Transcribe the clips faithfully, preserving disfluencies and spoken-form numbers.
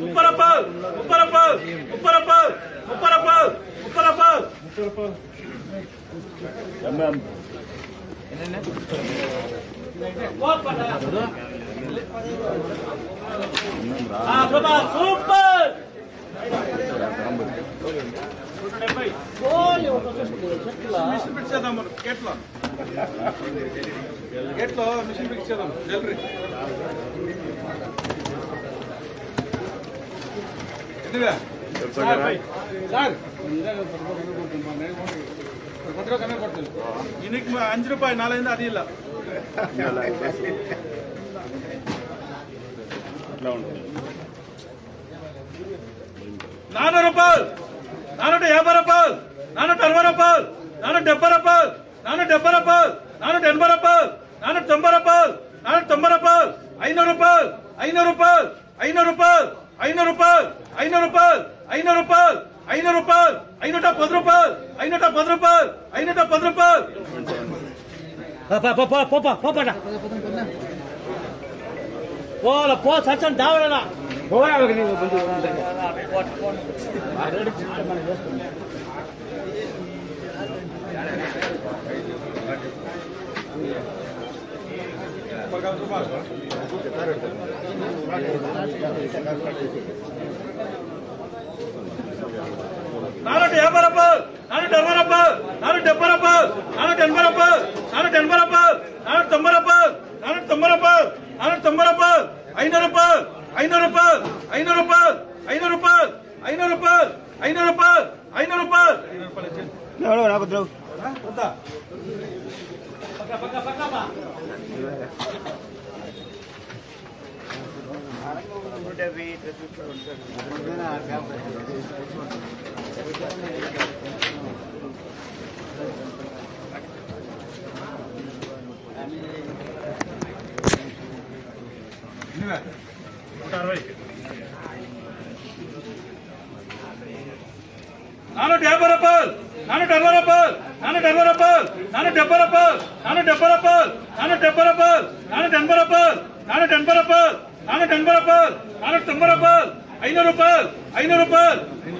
ముప్పై రూపాయలు ముప్పై రూపాయలు ముప్పై రూపాయలు ముప్పై రూపాయలు ముప్పై రూపాయలు సూపర్ మిషన్ పిచ్చేద్దాం గేట్లో గేట్లో మిషన్ పిచ్చేద్దాం జల్రీ సార్ ఇనికి అంచు రూపాయలు నాలుగైంది అది ఇలా నానూరు రూపాయలు నానూట యాభై రూపాయలు నానూట అరవై రూపాయలు నానూట డెబ్బై రూపాయలు నానూట డెబ్బై రూపాయలు నానూట ఎనభై రూపాయలు నానూట తొంభై రూపాయలు నానూట తొంభై రూపాయలు ఐనూరు రూపాయలు ఐనూరు రూపాయలు ఐనూరు రూపాయలు ఐనూరు రూపాయలు ఐనూరు రూపాయలు ఐనూరు రూపాయలు ఐనూరు రూపాయలు ఐనూట పది రూపాయలు ఐనూట పది రూపాయలు ఐనూట పది రూపాయలు పోల పో సచ్చని దావడనా నానూట యాభై రూపాయలు నానూట అరవై రూపాయలు నానూట డెబ్బై రూపాయలు నానూట ఎనభై రూపాయలు నానూట ఎనభై రూపాయలు నానూట తొంభై రూపాయలు నానూట తొంభై రూపాయలు నానూట తొంభై రూపాయలు ఐనూరు రూపాయలు ఐనూరు రూపాయలు ఐనూరు రూపాయలు ఐనూరు రూపాయలు ఐనూరు రూపాయలు ఐనూరు రూపాయలు ఐనూరు రూపాయలు నానూట యాభై రూపాయలు నానూట అరవై రూపాయలు నానూట అరవై రూపాయలు నానూట డెబ్బై రూపాయలు నానూట డెబ్బై రూపాయలు నానూట డెబ్బై రూపాయలు నానూట ఎనభై రూపాయలు నానూట ఎనభై రూపాయలు నానూట ఎనభై రూపాయలు నానూట తొంభై రూపాయలు ఐనూరు రూపాయలు ఐనూరు రూపాయలు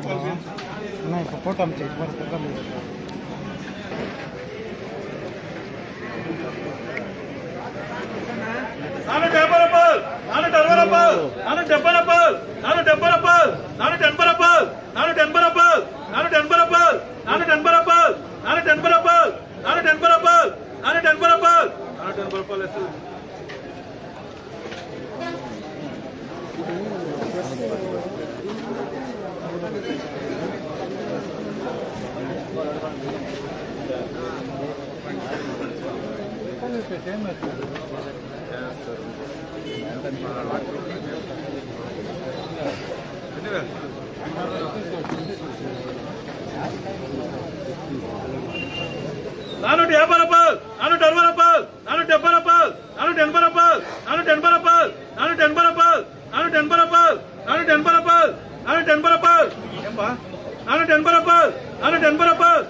నానూట యాభై రూపాయలు నానూట అరవై రూపాయలు నానూట డెబ్బై రూపాయలు నానూట డెబ్బై రూపాయలు నానూట ఎనభై రూపాయలు నానూట ఎనభై రూపాయలు నానూట ఎనభై రూపాయలు నానూట ఎనభై రూపాయలు నానూట ఎనభై రూపాయలు నానూట ఎనభై రూపాయలు నానూట ఎనభై రూపాయలు నానూట ఎనభై రూపాయలు నానూట యాభై రూపాయలు నానూట అరవై రూపాయలు నానూట డెబ్బై రూపాయలు నానూట ఎనభై రూపాయలు నానూట ఎనభై రూపాయలు నానూట ఎనభై రూపాయలు నానూట ఎనభై రూపాయలు నానూట ఎనభై రూపాయలు నానూట ఎనభై రూపాయలు నానూట ఎనభై రూపాయలు నానూట ఎనభై రూపాయలు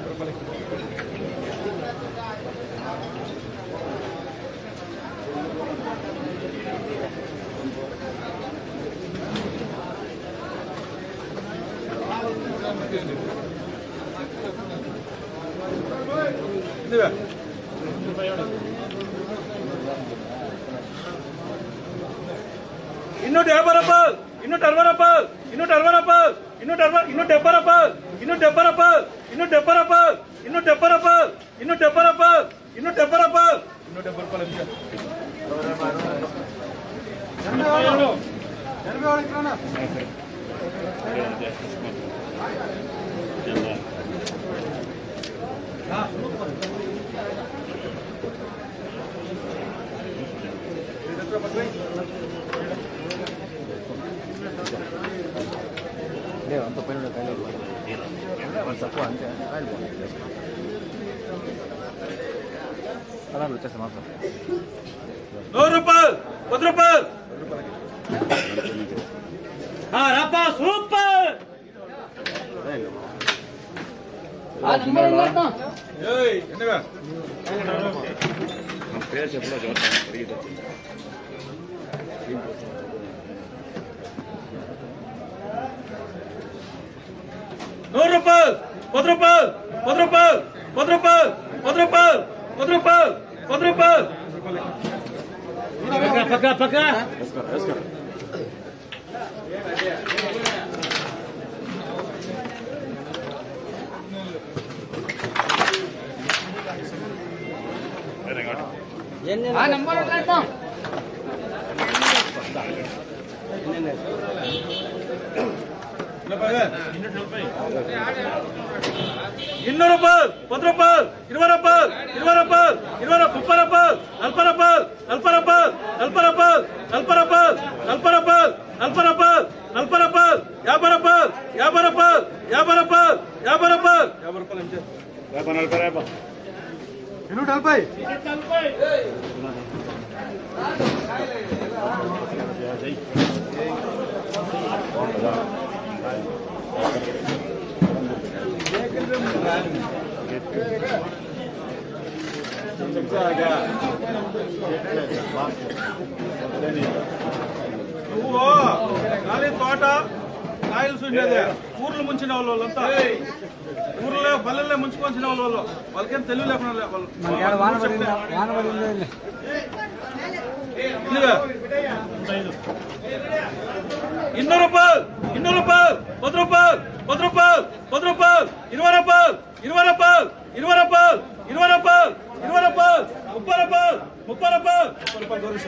ಇನ್ನೂಟ ಯಾಭೈ ರೂಪಾಯಿ ಇನ್ನೂಟ ಅರವೈ ರೂಪಾಯಿ ಇನ್ನೂಟ ಅರವೈ ರೂಪಾಯಿ ಇನ್ನೂಟ ಅರವೈ ಇನ್ನೂಟ ಡెబ్బై ರೂಪಾಯಿ ಇನ್ನೂಟ ಡెబ్బై ರೂಪಾಯಿ ಇನ್ನೂಟ ಡెబ్బై ರೂಪಾಯಿ ಇನ್ನೂಟ ಡెబ్బೈ ರೂಪಾಯಿ ಇನ್ನೂಟ ಡెబ్బೈ ರೂಪಾಯಿ ಇನ್ನೂಟ ಡెబ్బೈ ರೂಪಾಯಿ ಇನ್ನೂಟ ಡెబ్బೈ ರೂಪಾಯಿ అంత పైన తక్కువ అంతే అలా వచ్చేస్తా మాత్రం నూరు రూపాయలు పది రూపాయలు రాపా సూపర్ పేరు చెప్పలేదు నూరు రూపాయలు పది రూపాయలు పది రూపాయలు పది రూపాయలు పది రూపాయలు పది రూపాయలు పది రూపాయలు పక్క పక్క ಇನ್ನೂರು ರೂಪಾಯಿ ಪತ್ತು ರೂಪಾಯಿ ಇರುವೆ ರೂಪಾಯಿ ಇರುವೆ ರೂಪಾಯಿ ಇರುವೆ ಮುಪ್ಪ ರೂಪಾಯಿ ನಲ್ಪ ರೂಪಾಯಿ ನಲ್ಪ ರೂಪಾಯಿ ನಲ್ಪ ರೂಪಾಯಿ ನಲ್ಪ ರೂಪಾಯಿ ನಲ್ಪ ರೂಪಾಯಿ ನಲ್ಪ ರೂಪಾಯಿ ನಲ್ಪ ರೂಪಾಯಿ ಯಾಭೈ ರೂಪಾಯಿ ಯಾಭೈ ರೂಪಾಯಿ ಯಾಭೈ ರೂಪಾಯಿ ಯಾಭೈ ರೂಪಾಯಿ ಯಾಭೈ ರೂಪಾಯಿ ಇನ್ನೂರ ನಲಭೈ నువ్వు ఖాళీ తోట కాయలు చూసినదే ఊర్లు ముంచిన వాళ్ళు వాళ్ళంతా ఊర్లో పల్లెల్లో ముంచుకొచ్చిన వాళ్ళు వాళ్ళు వాళ్ళకేం తెలివి లేకుండా ಇನ್ನೂರು ರೂಪಾಯಿ ಇನ್ನೂರು ರೂಪಾಯಿ ಪತ್ತು ರೂಪಾಯಿ ಪತ್ತು ರೂಪಾಯಿ ಪತ್ತು ರೂಪಾಯಿ ಇರುವೆ ರೂಪಾಯಿ ಇರುವೆ ರೂಪಾಯಿ ಇರುವೆ ರೂಪಾಯಿ ಇರುವೆ ರೂಪಾಯಿ ಇರುವೆ ರೂಪಾಯಿ ಮುಪ್ಪ ರೂಪಾಯಿ ಮುಪ್ಪ ರೂಪಾಯಿ ಮುಪ್ಪ ರೂಪಾಯಿ ಗೌರೀಶ್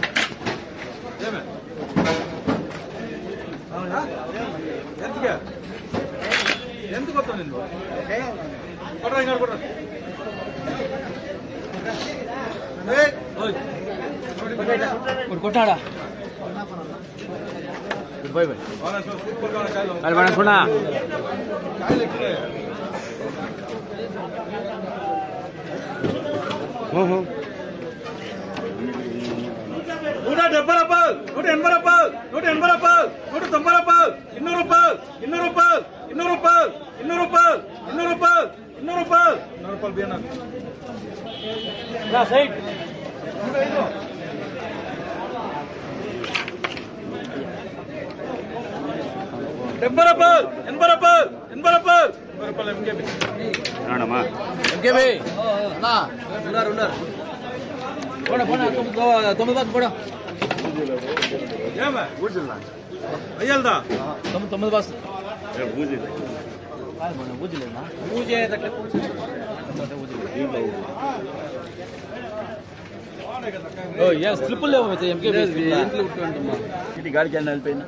ಎಂತಿಗೆ ಎಂತ ಗೊತ್ತ ನಿಂದು ಕೊಡ್ರ ಹಿಂಗಾರು ಕೊಡ್ರ ಕೊಟ್ಟಾಡ ಬಾಯ್ ಬಾಯ್ ಅಲ್ಲಿ ಬಣ ಸುಣ್ಣ నూట డెబ్బై రూపాయలు నూట ఎనభై రూపాయలు నూట ఎనభై రూపాయలు నూట తొంభై రూపాయలు ఇన్నూరు రూపాయలు ఇన్నూరు రూపాయలు ఇన్నూరు రూపాయలు ఇన్నూరు రూపాయలు ఇన్నూరు రూపాయలు ఇన్నూరు రూపాయలు ఇన్నూరు రూపాయలు బియ్యం సైడ్ డెబ్బై రూపాయలు ఎనభై రూపాయలు ఎనభై రూపాయలు ఎనభై రూపాయలు ఎంకేబీ ఎంకేబీ ఉన్నారు ఉన్నారు తొమ్మిది బాస్ కూడా అయ్యాలదా తొమ్మిది తొమ్మిది బాస్ పూజే స్లిప్పులు లేవు ఎంకే గాడికి వెళ్ళిపోయినా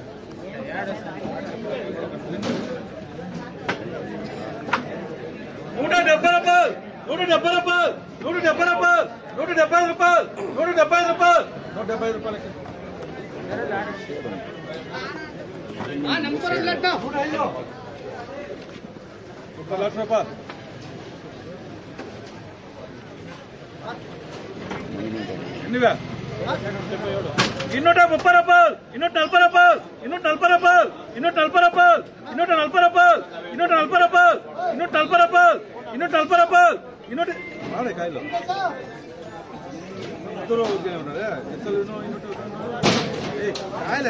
నూట డెబ్బై రూపాయలు నూట డెబ్బై రూపాయలు నూట డెబ్బై రూపాయలు నూట డెబ్బై ఐదు రూపాయలు నూట డెబ్బై ఐదు రూపాయలు నూట డెబ్బై ఐదు రూపాయలకి ముప్పై లక్షల రూపాయలు ఎన్నివే ಇನ್ನೂಟ ಮುప్పೈ ರೂಪಾಯಲು ಇನ್ನೂಟ ನಲ್ಪೈ ರೂಪಾಯಲು ಇನ್ನೂಟ ನಲ್ಪೈ ರೂಪಾಯಲು ಇನ್ನೂಟ ನಲ್ಪೈ ರೂಪಾಯಲು ಇನ್ನೂಟ ನಲ್ಪೈ ರೂಪಾಯಲು ಇನ್ನೂಟ ನಲ್ಪೈ ರೂಪಾಯಲು ಇನ್ನೂಟ ನಲ್ಪೈ ರೂಪಾಯಲು ಇನ್ನೂಟ ನಲ್ಪೈ ರೂಪಾಯಲು ಇನ್ನೂಟ ಮಾಡೆ ಕಾಯಿಲು ಇಬ್ಬರು ಉದ್ಯೋಗ ಎತ್ತಲು ಇನ್ನೂಟ ಕಾಯಿಲೆ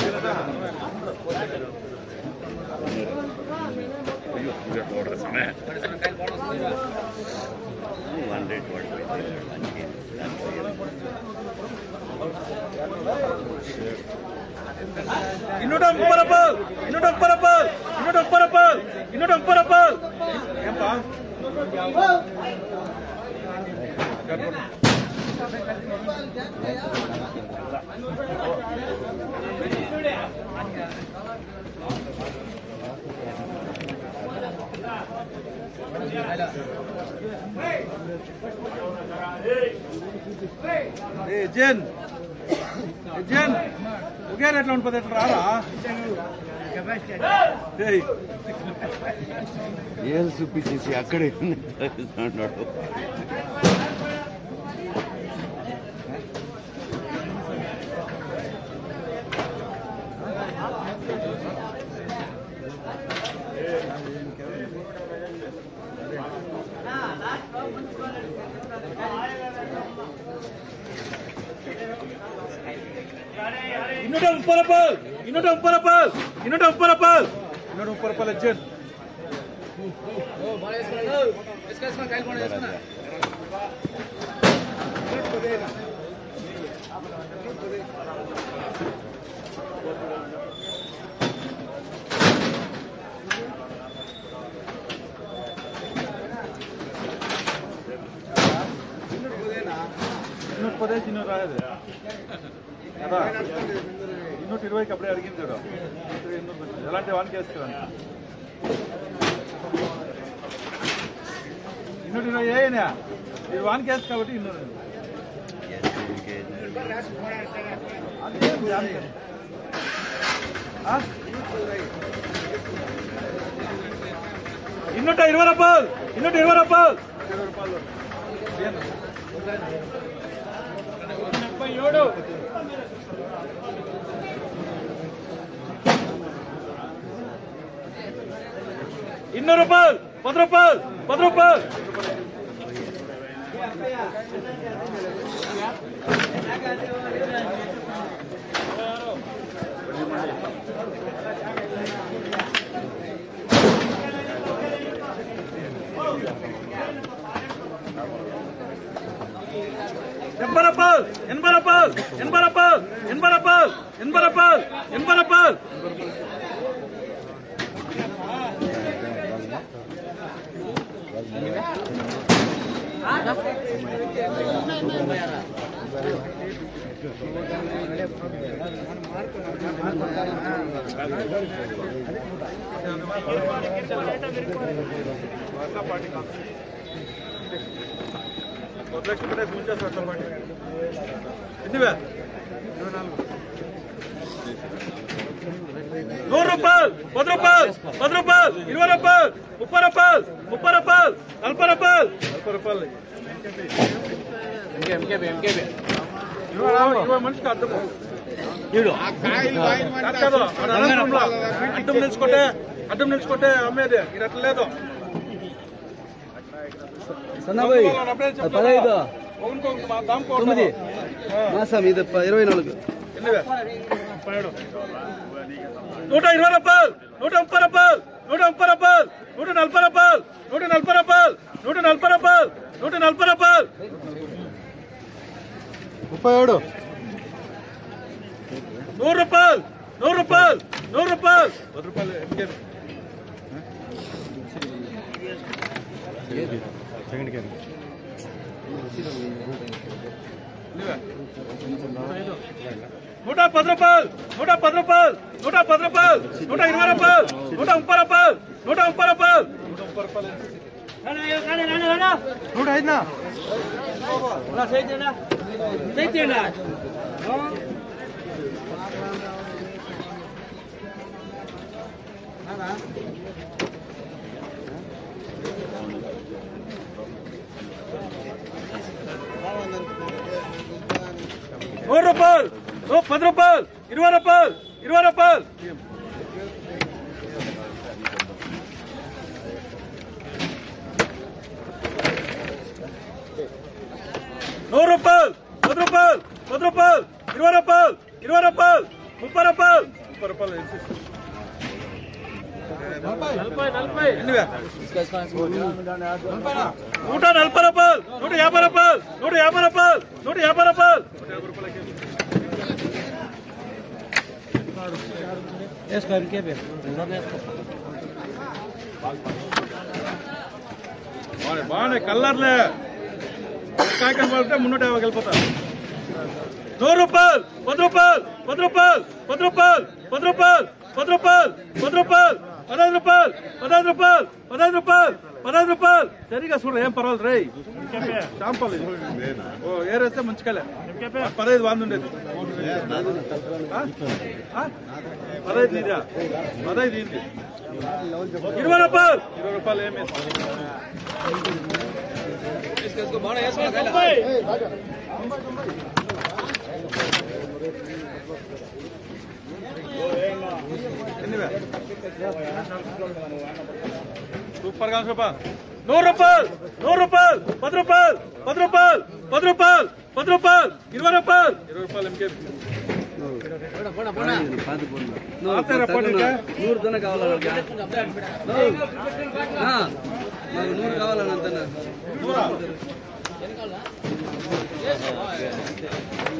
ಇನ್ನೂಟ ಮುಪ್ಪೈ ರೂಪಾಯಲು ಇನ್ನೂಟ ಮುಪ್ಪೈ ರೂಪಾಯಲು ಇನ್ನೂಟ ಮುಪ್ಪೈ ರೂಪಾಯಲು ಇನ್ನೂಟ ಮುಪ್ಪೈ ರೂಪಾಯಲು ಏನಪ್ಪ జన్ జన్ ఒకే రేట్లో ఉంటుంది ఎట్లా రారా ఏం చూపించేసి అక్కడే ఉన్నాడు ಇನ್ನೂಟ ಮುಪ್ಪೈ ರೂಪಾಯಲು ಇನ್ನೂಟ ಮುಪ್ಪೈ ರೂಪಾಯಲು ಇನ್ನೂಟ ಮುಪ್ಪೈ ರೂಪಾಯಲು ಇನ್ನೂಟ ಮುಪ್ಪೈ ರೂಪಾಯಲು ಜನ್ ಇನ್ನೂರು ಪದೇಶ್ ಇನ್ನೂರು ರಾಯದೆ కదా ಇನ್ನೂರ ఇరవైకి అప్పుడే అడిగింది చూడు ఎలాంటి వానికి వేసుకోండి ಇನ್ನೂರ ఇరవై ఏనా ఇది వానికి వేసు కాబట్టి ಇನ್ನೂరు ಇನ್ನೂట ఇరవై రూపాయలు ಇನ್ನೂట ఇరవై రూపాయలు ఇరవై రూపాయలు డెబ్బై ఏడు ಇನ್ನೂರು ರೂಪಾಯలు పది రూపాయలు పది రూపాయలు డెబ్బై రూపాయలు ఎనభై రూపాయలు ఎనభై రూపాయలు ఎనభై రూపాయలు ఎనభై రూపాయలు ఎనభై రూపాయలు నూరు రూపాయలు పది రూపాయలు పది రూపాయలు ఇరవై రూపాయలు ముప్పై రూపాయలు ముప్పై రూపాయలు నలభై రూపాయలు నలభై రూపాయలు ఇరవై మనిషికి అర్థం అడ్డం నిలుచుకుంటే అడ్డం నిలుచుకుంటే అమ్మేది ఇది అట్లా లేదు పదహైదు తొమ్మిది మాసం ఇది ఇరవై నాలుగు నూట ఇరవై రూపాయలు నూట ముప్పై రూపాయలు నూట ముప్పై రూపాయలు నూట నలభై రూపాయలు నూట నలభై రూపాయలు నూట నలభై రూపాయలు నూట నలభై రూపాయలు ముప్పై ఏడు నూరు రూపాయలు నూరు రూపాయలు నూరు రూపాయలు పది రూపాయలు నూట పది రూపాయలు నూట పది రూపాయలు నూట పది రూపాయలు నూట ఇరవై రూపాయలు నూట ముప్పై రూపాయలు నూట ముప్పై రూపాయలు నూట ముప్పై రూపాయలు నూట ఐదునా నూరు రూపాయలు పది రూపాయలు ఇరవై రూపాయలు ఇరవై రూపాయలు నూరు రూపాయలు పది రూపాయలు పది రూపాయలు ఇరవై రూపాయలు ఇరవై రూపాయలు ముప్పై రూపాయలు ముప్పై రూపాయలు నూట నలభై రూపాయలు నూట యాభై రూపాయలు నూట యాభై రూపాయలు నూట యాభై రూపాయలు బాగున్నాయి కలర్లే కాయకం పడితే మున్నూట యాభై వెళ్ళిపోతారు నూరు రూపాయలు పది రూపాయలు పది రూపాయలు పది రూపాయలు పది రూపాయలు పది రూపాయలు పది రూపాయలు పదహైదు రూపాయలు పదహైదు రూపాయలు పదహైదు రూపాయలు పదహైదు రూపాయలు సరిగా చూడ ఏం పర్వాలేదు రై చాంపల్ ఓ ఏరేస్తే మంచికలే పదహైదు వంద ఉండేది పదహైదు ఇదా పదహైదు ఇది ఇరవై రూపాయలు ఇరవై రూపాయలు ఏమి సూపర్ గా సూపర్ నూరు రూపాయలు నూరు రూపాయలు పది రూపాయలు పది రూపాయలు పది రూపాయలు పది రూపాయలు పది రూపాయలు ఇరవై రూపాయలు ఇరవై రూపాయలు ఎంకే పాతి పొన్ను ఆతేరా పోటీకే? నూరు తన కావాలన్నా నాకు నూరు కావాలన్నా అంతనా నూరా